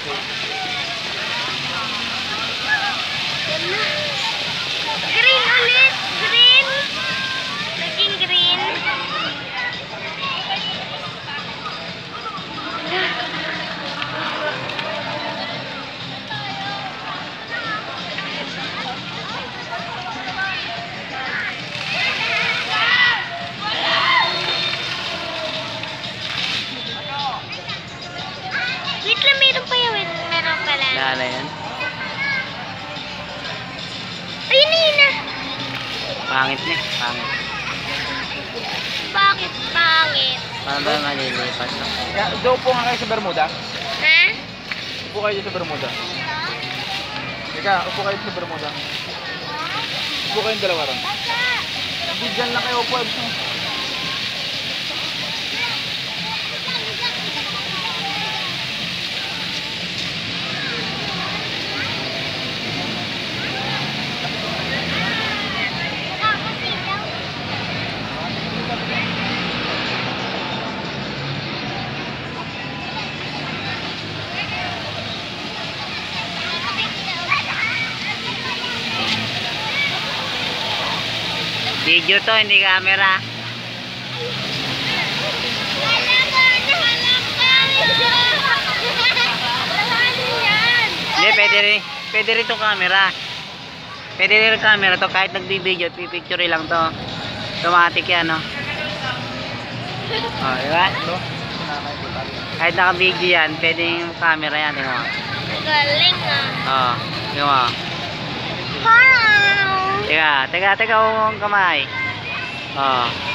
Green ulit! Green! Naging green. Wait lang, meron pa yun. Meron pala. Lala yan. Ayun na yun na. Pangit na eh. Pangit. Bakit pangit? Paano ba malilipas? Doon po nga kayo sa Bermuda. Ha? Upo kayo sa Bermuda. Teka, upo kayo sa Bermuda. Upo kayong dalawa ron. Hindi dyan lang kayo upo. Video to, hindi camera. Hindi, pwede rin itong camera. Pwede rin camera to, kahit nagbibideo, pipicture lang to. Automatic yan, no? Oh, diba? Kahit naka-video yan, pwede yung camera yan, diba? Galing ah. Oh, diba? Wow! Teka, huwag kamay. Oh.